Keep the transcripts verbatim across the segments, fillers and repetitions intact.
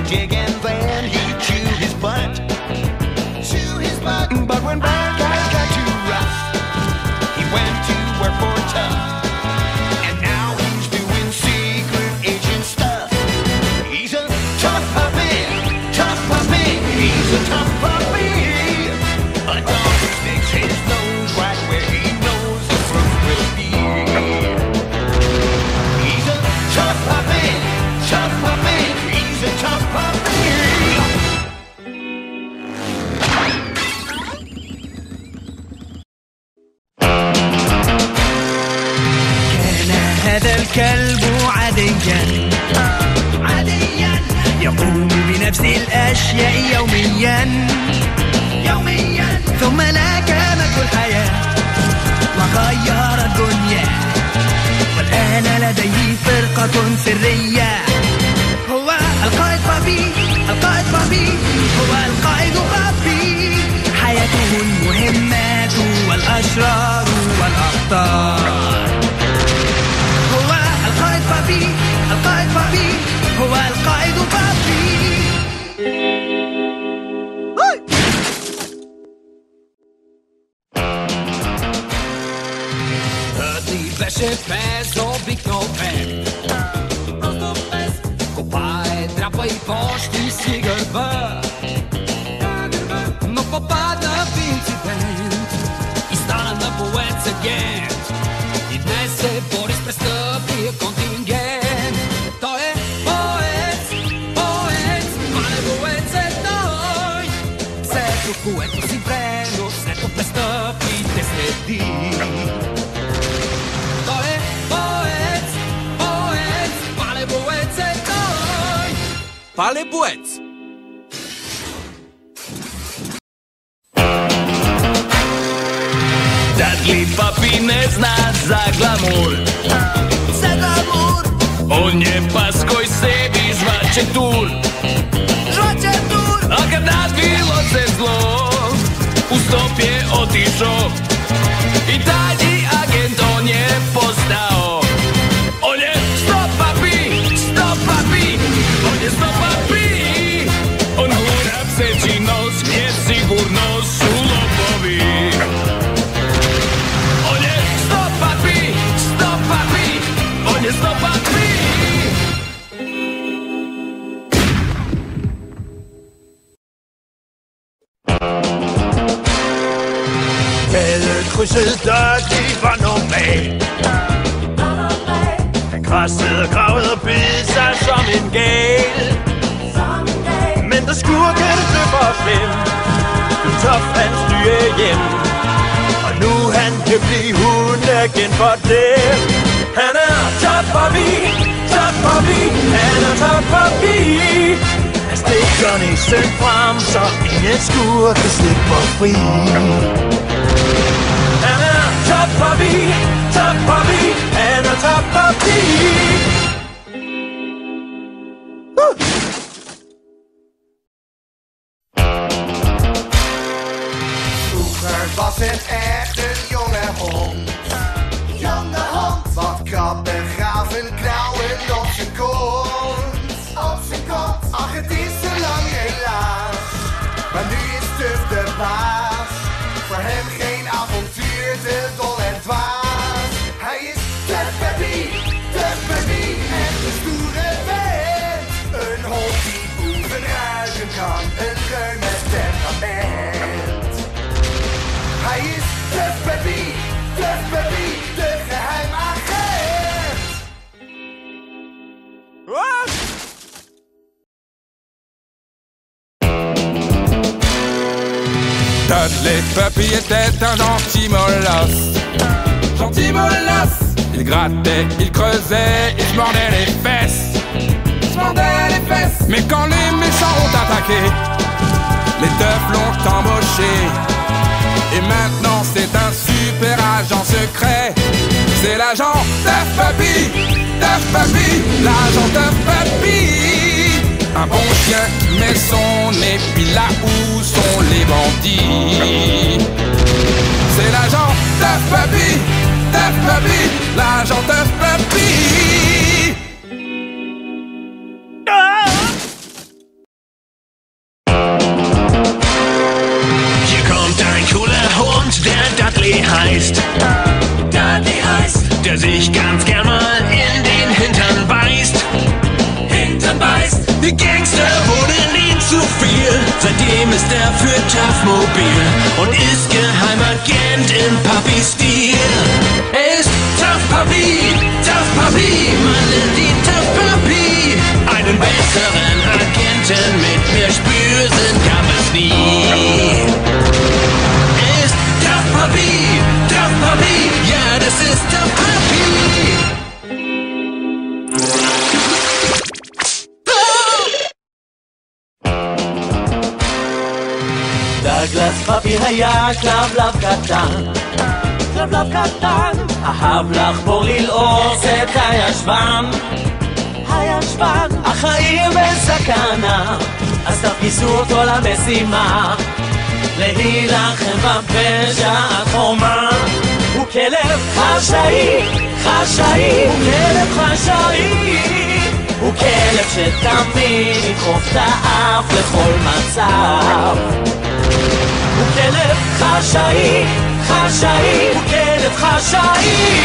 jig and then he'd chew his butt. Chew his butt. But when bad guys got too rough, he went to work for Tough. And now he's doing secret agent stuff. He's a tough puppy, tough puppy. He's a tough puppy. A dog who sticks his nose right where he knows the fruit will be. He's a tough puppy, tough puppy. He's a tough puppy. كان هذا الكلب عاديا عاديا يقوم بنفس الأشياء يوميا يوميا ثم لاكمته الحياة وغير الدنيا والآن لديه فرقة سرية. هو القائد بابي، القائد بابي، هو القائد بابي. حياته المهمات والأشرار والأخطار. هو القائد بابي، القائد بابي، هو القائد بابي. Diverse pes robi knopen. Kopaj, drapaj pošti si grba. No popada v incident i stala na poec agent. I dnes se bori s prestupnije kontingent. To je poec, poec, male poec je toj. Vse trukuje, to si vreno, vse to prestupnite sledi. Pale Buec. Dudley Puppy ne zna za glamur. Za glamur. On je pas koji sebi žvače tur. Žvače tur. A kad nadvilo se zlo, u stop je otišao. I dalji agent on je postao. On je stop papi, stop papi. On je stop papi. On hura pseći nos gdje sigurno su lopovi. On je stop papi, stop papi. On je stop papi. Gadekrydset Dudley var normal. Han krassede og gravede og bed sig som en gal. Men da skurken blev for slem, blev Tough hans nye hjem. Og nu han kan blive hundeagent for dem. Han er Tough Puppy, Tough Puppy, han er Tough Puppy. Han stikker næsen frem, så ingen skurke slipper fri. Han er Tough Puppy, Tough Puppy, han er Tough Puppy. Uh! Vroeger was het echt een jonge hond. Jonge hond. Wat kappen, graven, krauwen op zijn kont. Op zijn kont. Ach, het is te lang helaas. Maar nu is Tough de baas. Voor hem geen avontuur, te dol en dwaas. Hij is Tough Puppy, Tough Puppy, echt een stoere vent. Een hond die boeven ruiken kan, een geur met temperament. Hij is Tough Puppy, Tough Puppy, de geheimagent. What? Dudley Puppy était un gentil molosse. Gentil molosse. Il grattait, il creusait, il se mordait les fesses. Il se mordait les fesses. Mais quand les méchants ont attaqué, les Tough l'ont embauché. Et maintenant c'est un super agent secret. C'est l'agent Tough Puppy, Tough Puppy, l'agent Tough Puppy. Un bon chien met son nez puis là où sont les bandits. C'est l'agent Tough Puppy, Tough Puppy, l'agent Tough Puppy. heißt, Dudley heißt, der sich ganz gern mal in den Hintern beißt. Hintern beißt. Die Gangster wurden ihm zu viel, seitdem ist er für Tough mobil und ist Geheimagent im Papi-Stil. Er ist Tough Papi, Tough Papi, man nennt ihn Tough Papi. Einen besseren Agenten mit mehr Spürsinn gab es nie. Er ist Tough Papi, Tough Papi, ja, das ist Tough Papi. דגלס פאפי היה כלבלב קטן, כלבלב קטן, אהב לחבור ללעוס את הישבן, הישבן, החיים בסכנה, אז תפגיסו אותו למשימה, להילחם בפשע החומה. הוא כלב חשאי, חשאי, הוא כלב חשאי, הוא כלב שתמיד ידחוף את האף לכל מצב. הוא כלב חשאי, חשאי, הוא כלב חשאי.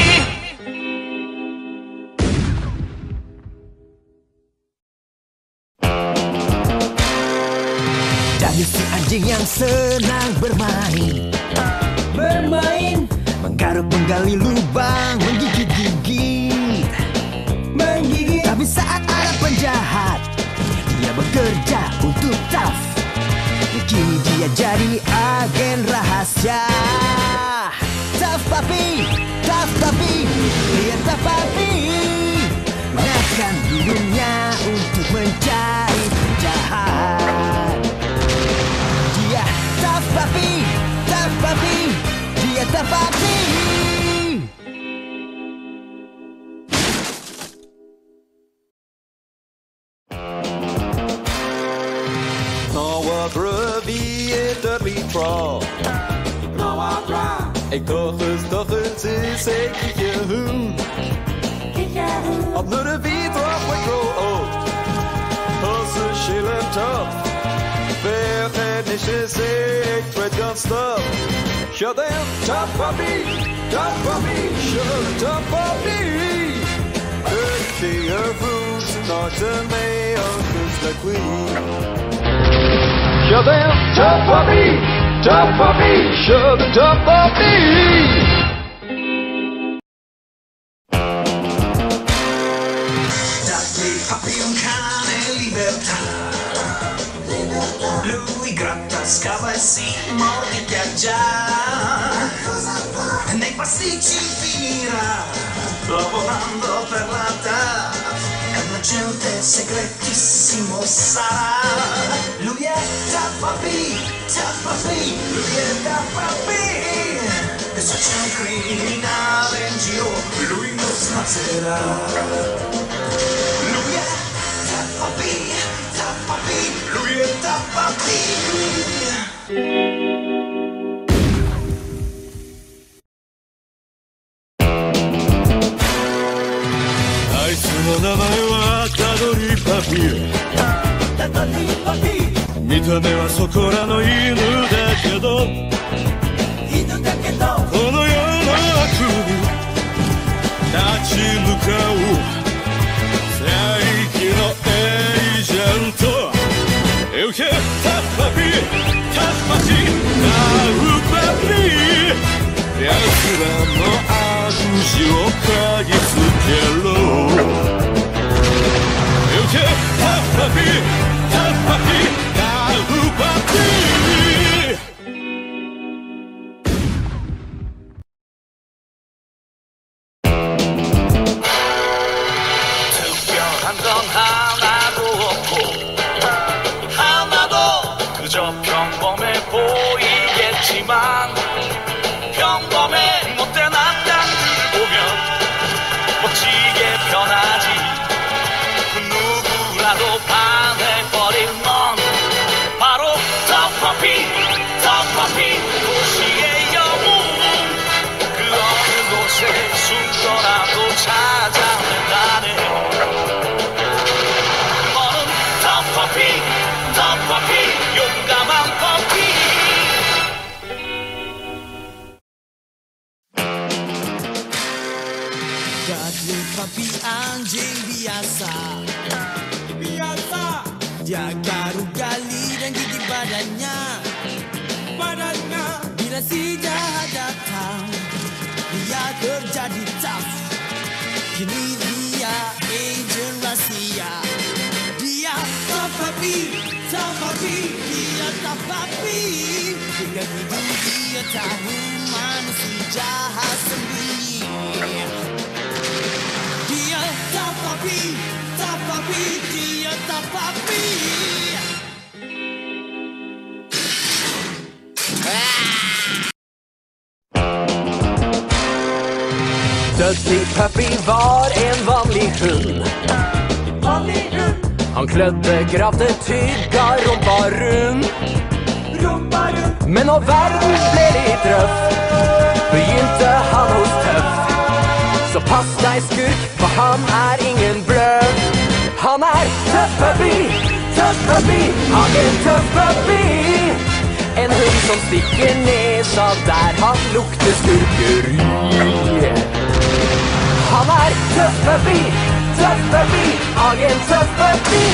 Daniel si anjing yang senang bermain, bermain, menggaruk menggali lubang, menggigit-gigit, menggigit. Tapi saat ada penjahat, dia bekerja untuk Tough. Kini dia jadi agen rahasia. Tough Papi, Tough Papi, lihat Tough Papi, gunakan hidungnya untuk mencari penjahat. Dia Tough Papi, Tough Papi, dia Tough Papi. Ik toch eens, toch eens is ik kiekjehoen. Op nu de wiet op we grow old. Husse schillen top. Wer het niet is ik weet gaan stop. Shut down, Tough Papi, Tough Papi, shut Tough Papi. Ik zie je vroeg, nooit een mee, ook is de queen. Shut down, Tough Papi. Tough Papi, show the Tough Papi. Dudley Papi un cane libertà. Lui gratta, scava e si mordicchia nei pasticci finirà, lavorando per la Tough. È un agente segretissimo sarà. Lui è Tough Papi, Tough Papi, lui è Tough Papi. E se c'è un criminale in giro, lui lo smazzerà. Lui è Tough Papi, Tough Papi, lui è Tough Papi. Papi 見た目はそこらの犬だけど、 犬だけどこの世の悪に立ち向かう正義のエージェント。行けタフパピタフパチタフパピ、奴らの悪事を嗅ぎつけろ。行けタフパピタフパピタフパピ。평범해 못된 악당들 보면 Dudley papi anjing biasa. Biasa. Jaga rugali dan gigi badannya. Badannya. Bila si jahat datang, dia kerja di tough. Kini dia agent rahsia. Dia tak papi, tak papi, dia tak papi. Jika hidup dia tahu mana si jahat sembunyi. Dia tak papi, tak papi, dia tak papi. Dudley Puppy var en vanlig hund. Vanlig hund. Han klødde, gravde, tygga, rumpa rund. Rumpa rund. Men når verden ble litt røff, begynte han hos Tøff. Så pass deg skurk, for han er ingen bløff. Han er Tøff Puppy, Tøff Puppy, Agent Tøff Puppy. En hund som stikker nesa der han lukter skurkeri. Han er Tøff Puppy, Tøff Puppy, Agent Tøff Puppy.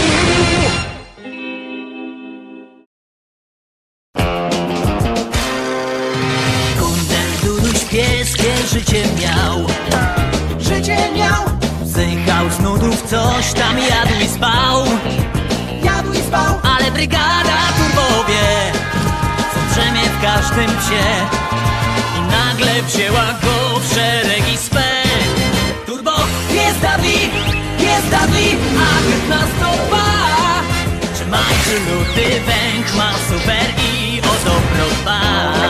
Kundel Duduś pieskie życie miał. Życie miał. Zdychał z nudów, coś tam jadł i spał. Jadł i spał. Ale brygada Turbo wie, co drzemie w każdym psie. I nagle wzięła go w szeregi swe. Turbo, jest Dudley, jest Dudley, agent nas doba. Trzymajcie luty, węch ma super i o dobro dba.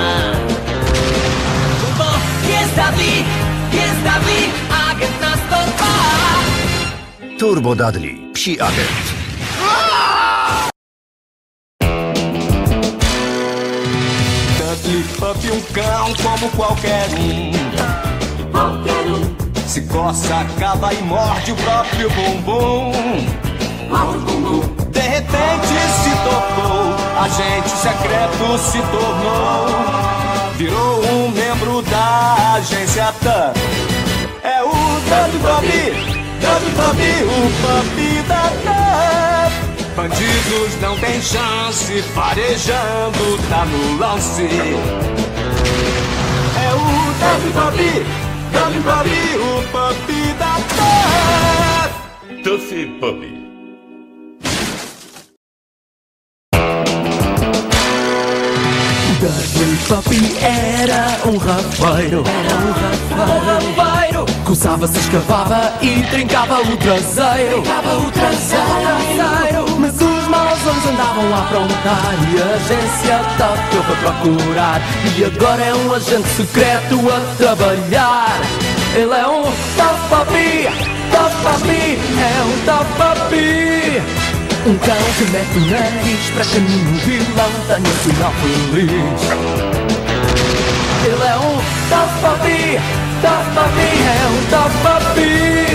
Turbo, jest Dudley, jest Dudley, agent nas doba. Turbo Dudley, psi agent. Dudley Puppy, um cão como qualquer um. Qualquer um. Se coça, cava e morde o próprio bumbum. De repente se tocou, agente secreto se tornou. Virou um membro da agência Tuff. É o Dudley Puppy, Dudley Puppy, o Puppy da Tuff. Bandidos não tem chance, farejando tá no lance. É o Dudley Puppy, Dudley Puppy, o Puppy da Tuff. Tuff Puppy. Dudley Puppy era um rafeiro. Era um rafeiro. Coçava-se, escavava e trincava o traseiro. Trincava o traseiro. Mas os maus homens andavam a aprontar e a agência Tuff deu para procurar. E agora é um agente secreto a trabalhar. Ele é um Tuff Puppy, Tuff Puppy, é um Tuff Puppy. Um cão que mete o nariz para que nenhum vilão tenha final feliz. Ele é um Tuff Puppy, Tuff Puppy, é um Tuff Puppy.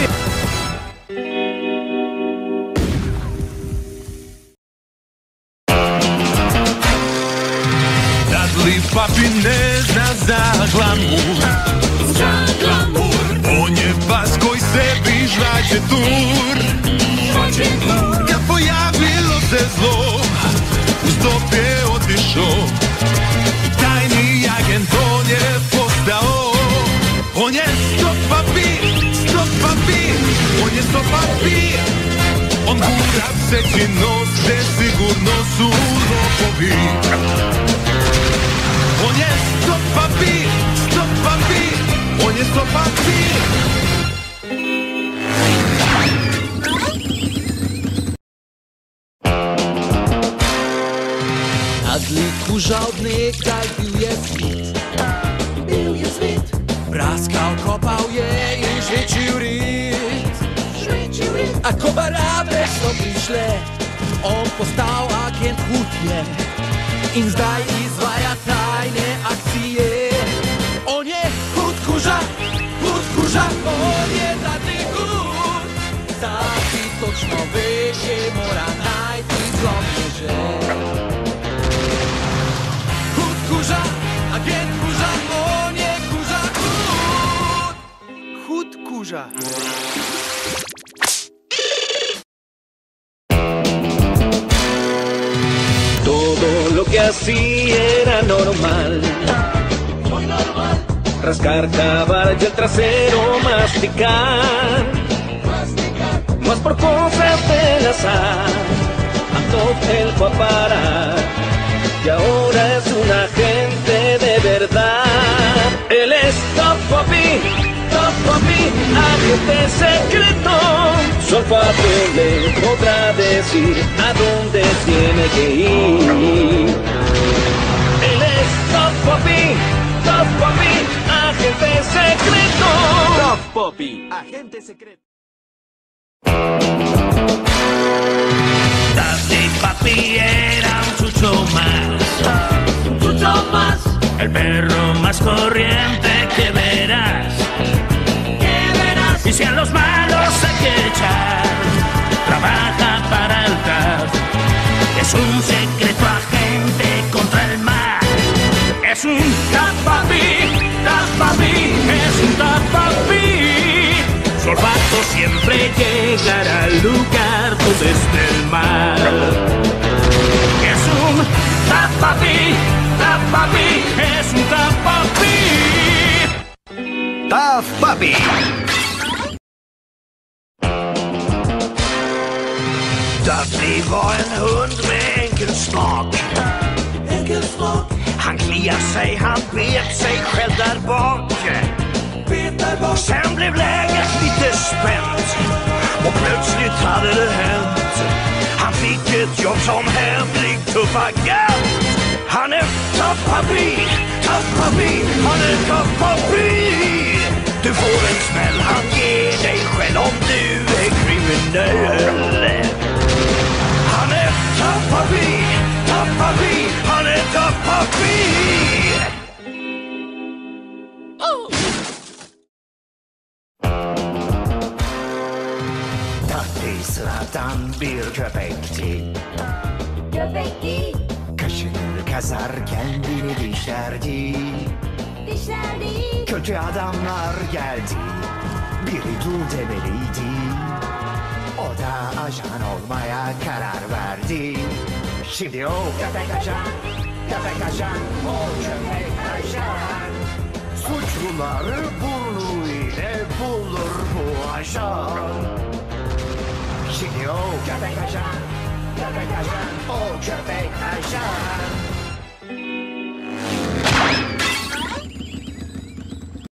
Dudley Puppy nie zna za glamour. Za glamour. On je pas koji sebi žvaće tur. Žvaće tur. Kad pojavilo se zlo, uz top je otišao. Tajni agent on je postao. On je Stop Puppy, Stop Puppy, on je Stop Puppy. On gura pseći nos, gde sigurno su lopovi. On je Stop Puppy, Stop Puppy, on je Stop Puppy. Dudley kurza od niegdaj bił je swit. Bił je swit. Praskał, kopał je i świecił ryt. A kobarabek sobie źle. On postał agent hutnie. In zdaj izvaja tajne akcije. On je hud kurza, hud kurza. On je Dudley Hud. Taki točno veše mora najti zlomježe. Hud kurza, agent kurza. On je kurza hud. Hud kurza. tuya. Todo lo que hacía era normal. Muy normal. Rascar, cavar y el trasero masticar. Masticar. Más por cosas del azar. A él fue a parar. Y ahora es un agente de verdad. Él es Top Papi, Top Papi, agente secreto. Su olfato le podrá decir a dónde tiene que ir. Él es Top Papi, Top Papi, agente secreto. Top Papi, agente secreto. Dusty Papi era un chucho más, un chucho más, el perro más corriente que verás, que verás. Y si a los malos hay que echar, trabaja para el T A F. Es un secreto agente contra el mal. Es un Top Papi, Top Papi, es un Top Papi. Su olfato siempre llegará al lugar donde esté el mal. Es un Top Papi, Top Papi, es un Top Papi. Top Papi. Dudley var en hund med enkelsmak. Enkelsmak. Han kliar sig, han bet sig själv där bak. Sen blev läget lite spänt och plötsligt hade det hänt. Han fick ett jobb som hemlig tuffagent. Han är Top Papi, Top Papi, han är Top Papi. Du får en smäll, han ger dig själv om du är kriminell. Han är Top Papi, Top Papi, han är Top Papi. Sıradan bir köpekti. Köpekti. Kaşını kazar kendini dişlerdi. Dişlerdi. Kötü adamlar geldi. Biri dur demeliydi. O da ajan olmaya karar verdi. Şimdi o köpek ajan, köpek ajan, o köpek ajan. Suçluları burnu ile bulur bu ajan. Şimdi o köpek ajan, köpek ajan, o köpek ajan.